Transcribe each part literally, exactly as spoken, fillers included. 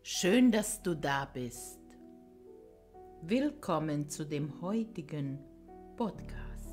Schön, dass du da bist. Willkommen zu dem heutigen Podcast.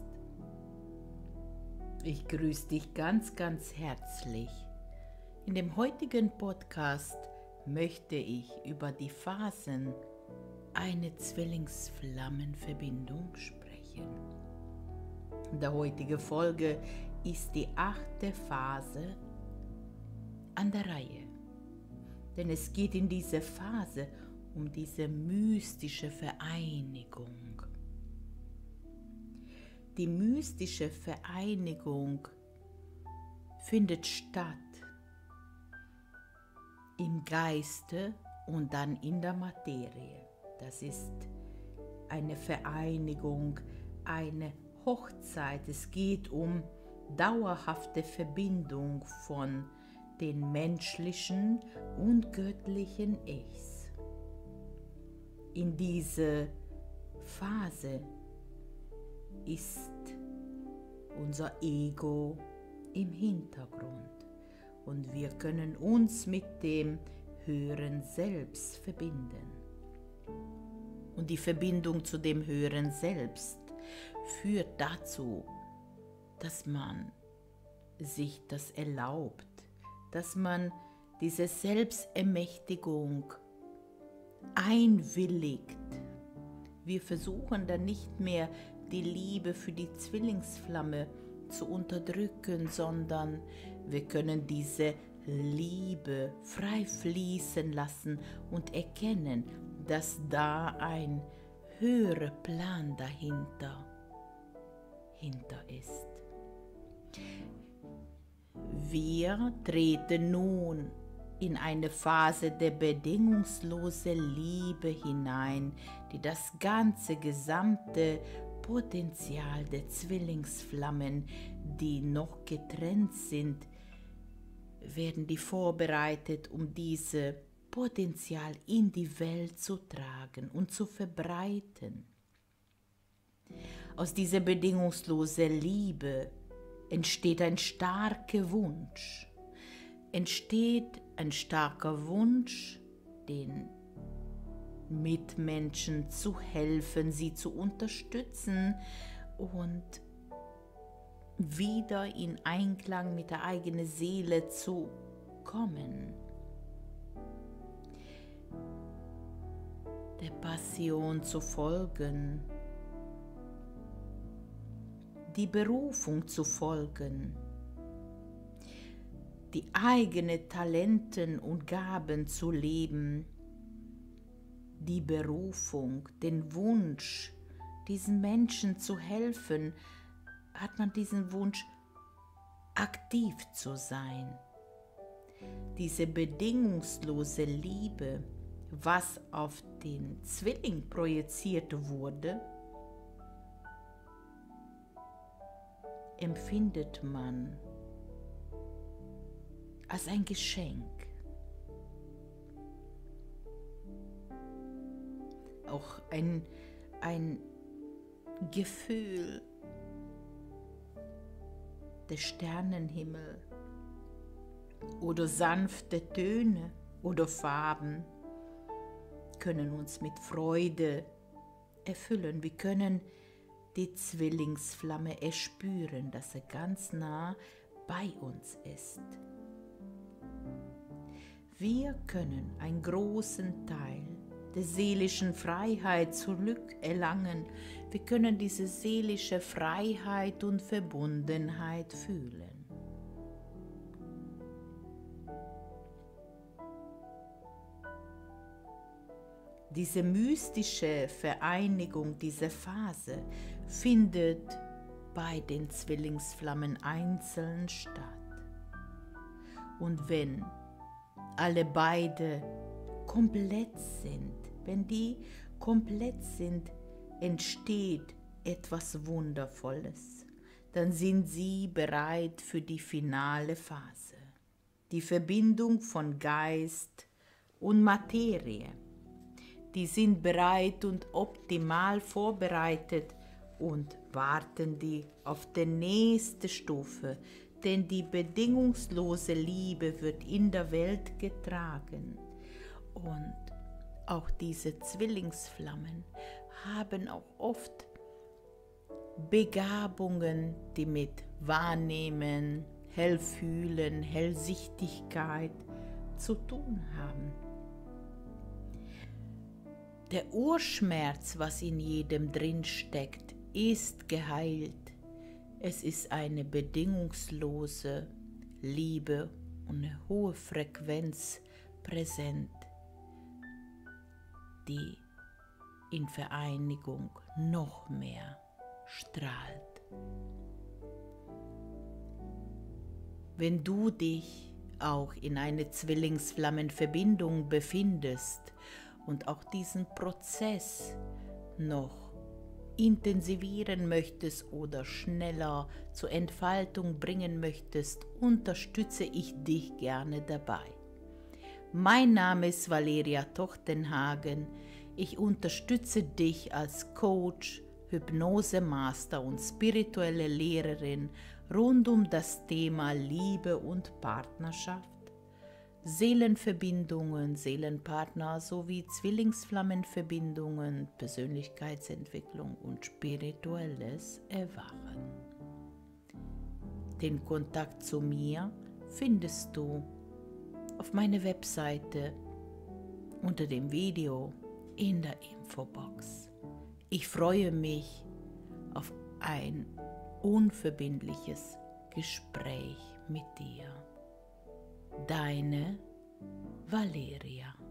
Ich grüße dich ganz, ganz herzlich. In dem heutigen Podcast möchte ich über die Phasen einer Zwillingsflammenverbindung sprechen. In der heutigen Folge ist die achte Phase an der Reihe. Denn es geht in dieser Phase um diese mystische Vereinigung. Die mystische Vereinigung findet statt im Geiste und dann in der Materie. Das ist eine Vereinigung, eine Hochzeit. Es geht um dauerhafte Verbindung von den menschlichen und göttlichen Ichs. In dieser Phase ist unser Ego im Hintergrund und wir können uns mit dem höheren Selbst verbinden. Und die Verbindung zu dem höheren Selbst führt dazu, dass man sich das erlaubt, dass man diese Selbstermächtigung einwilligt. Wir versuchen dann nicht mehr die Liebe für die Zwillingsflamme zu unterdrücken, sondern wir können diese Liebe frei fließen lassen und erkennen, dass da ein höherer Plan dahinter hinter ist. Wir treten nun in eine Phase der bedingungslosen Liebe hinein, die das ganze gesamte Potenzial der Zwillingsflammen, die noch getrennt sind, werden die vorbereitet, um dieses Potenzial in die Welt zu tragen und zu verbreiten. Aus dieser bedingungslosen Liebe entsteht ein starker Wunsch. Entsteht ein starker Wunsch, den Mitmenschen zu helfen, sie zu unterstützen und wieder in Einklang mit der eigenen Seele zu kommen. Der Passion zu folgen, die Berufung zu folgen, die eigenen Talenten und Gaben zu leben, die Berufung, den Wunsch, diesen Menschen zu helfen, hat man diesen Wunsch, aktiv zu sein. Diese bedingungslose Liebe, was auf den Zwilling projiziert wurde, empfindet man als ein Geschenk. Auch ein, ein Gefühl der Sternenhimmel oder sanfte Töne oder Farben können uns mit Freude erfüllen. Wir können die Zwillingsflamme erspüren, dass er ganz nah bei uns ist. Wir können einen großen Teil der seelischen Freiheit zurückerlangen. Wir können diese seelische Freiheit und Verbundenheit fühlen. Diese mystische Vereinigung, diese Phase findet bei den Zwillingsflammen einzeln statt. Und wenn alle beide komplett sind, wenn die komplett sind, entsteht etwas Wundervolles. Dann sind sie bereit für die finale Phase, die Verbindung von Geist und Materie. Die sind bereit und optimal vorbereitet und warten die auf die nächste Stufe, denn die bedingungslose Liebe wird in der Welt getragen. Und auch diese Zwillingsflammen haben auch oft Begabungen, die mit Wahrnehmen, Hellfühlen, Hellsichtigkeit zu tun haben. Der Urschmerz, was in jedem drin steckt, ist geheilt. Es ist eine bedingungslose Liebe und eine hohe Frequenz präsent, die in Vereinigung noch mehr strahlt. Wenn du dich auch in eine Zwillingsflammenverbindung befindest und auch diesen Prozess noch intensivieren möchtest oder schneller zur Entfaltung bringen möchtest, unterstütze ich dich gerne dabei. Mein Name ist Valeria Tochtenhagen. Ich unterstütze dich als Coach, Hypnosemaster und spirituelle Lehrerin rund um das Thema Liebe und Partnerschaft, Seelenverbindungen, Seelenpartner sowie Zwillingsflammenverbindungen, Persönlichkeitsentwicklung und spirituelles Erwachen. Den Kontakt zu mir findest du auf meiner Webseite unter dem Video in der Infobox. Ich freue mich auf ein unverbindliches Gespräch mit dir. Deine Valeria.